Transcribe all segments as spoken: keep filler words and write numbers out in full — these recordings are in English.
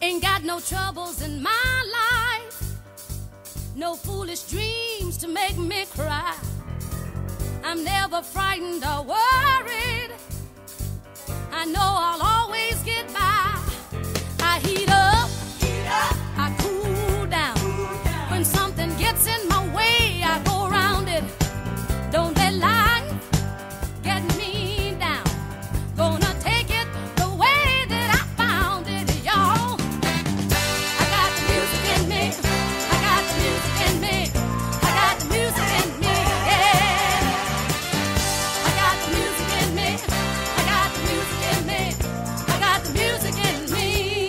Ain't got no troubles in my life, no foolish dreams to make me cry. I'm never frightened or worried, I know I'll always get by. I heat up, heat up. I cool down. cool down When something gets in my way, I go around it. Don't let life get me down. Gonna take it the way that I found it, y'all. I got the music in me, I got the music in me, I got the music in me, yeah. I got the music in me, I got the music in me, I got the music in me.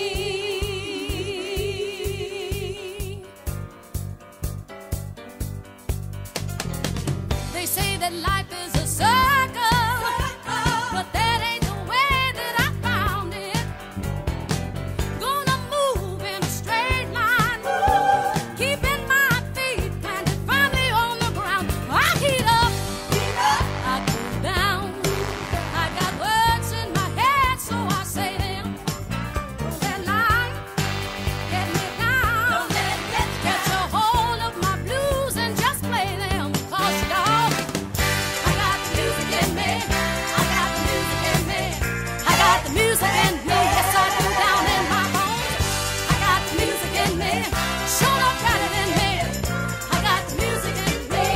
They say that life is a circle, but that ain't the way that I found it. Gonna move in a straight line, keeping my feet planted firmly on the ground. I heat up, I cool down. I got words in my head, so I say them. Don't let life get me down. Don't let it get me down. Get a hold of my blues and just play them. 'Cause y'all, I got the music in me, I got the music in me, I got the music in me. Yes, I do, down in my bones. I got the music in me, sure enough got it in me. I got the music in me.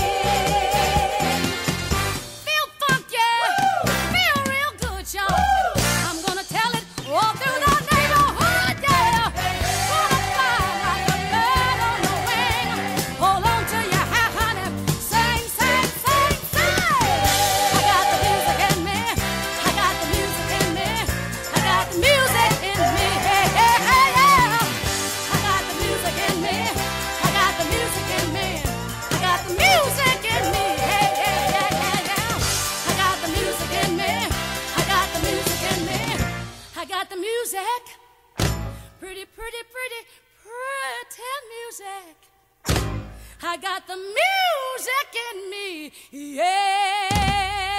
Feel funky, feel real good, y'all. I'm gonna tell it all through the neighborhood, yeah. Gonna fly like a bird on the wing. Hold on to your hat, honey. Sing, sing, sing, sing. I got the music in me, I got the music in me, I got the music in me, hey, hey, hey, yeah. I got the music in me, I got the music in me, I got the music in me, hey, hey, yeah, yeah, yeah. I got the music in me, I got the music in me, I got the music. Pretty, pretty, pretty, pretty music. I got the music in me, yeah.